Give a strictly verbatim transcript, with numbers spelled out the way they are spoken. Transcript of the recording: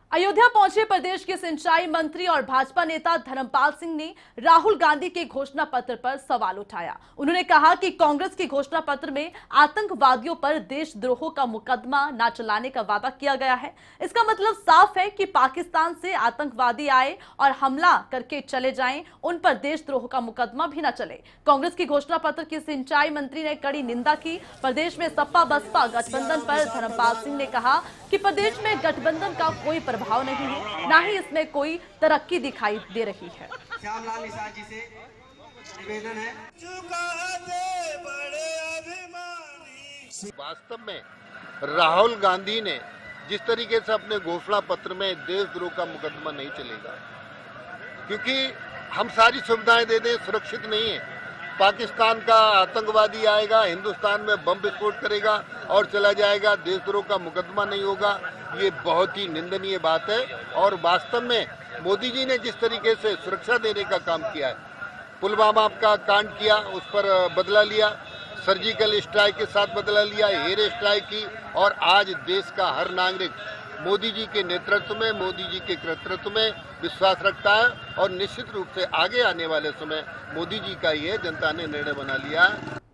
अयोध्या पहुंचे प्रदेश के सिंचाई मंत्री और भाजपा नेता धर्मपाल सिंह ने राहुल गांधी के घोषणा पत्र पर सवाल उठाया। उन्होंने कहा कि कांग्रेस के घोषणा पत्र में आतंकवादियों पर देशद्रोह का मुकदमा न चलाने का वादा किया गया है। इसका मतलब साफ है कि पाकिस्तान से आतंकवादी आए और हमला करके चले जाएं, उन पर देशद्रोह का मुकदमा भी न चले। कांग्रेस की घोषणा पत्र की सिंचाई मंत्री ने कड़ी निंदा की। प्रदेश में सपा बसपा गठबंधन पर धर्मपाल सिंह ने कहा कि प्रदेश में गठबंधन का कोई प्रभाव नहीं है, ना ही इसमें कोई तरक्की दिखाई दे रही है। श्यामलाल निषाद जी से निवेदन है। वास्तव में राहुल गांधी ने जिस तरीके से अपने घोषणा पत्र में देशद्रोह का मुकदमा नहीं चलेगा, क्योंकि हम सारी सुविधाएं दे दें, सुरक्षित नहीं है। पाकिस्तान का आतंकवादी आएगा, हिंदुस्तान में बम विस्फोट करेगा और चला जाएगा, देशद्रोह का मुकदमा नहीं होगा। ये बहुत ही निंदनीय बात है। और वास्तव में मोदी जी ने जिस तरीके से सुरक्षा देने का काम किया है, पुलवामा का कांड किया, उस पर बदला लिया, सर्जिकल स्ट्राइक के साथ बदला लिया, एयर स्ट्राइक की, और आज देश का हर नागरिक मोदी जी के नेतृत्व में, मोदी जी के कर्तृत्व में विश्वास रखता है। और निश्चित रूप से आगे आने वाले समय मोदी जी का ये जनता ने निर्णय बना लिया है।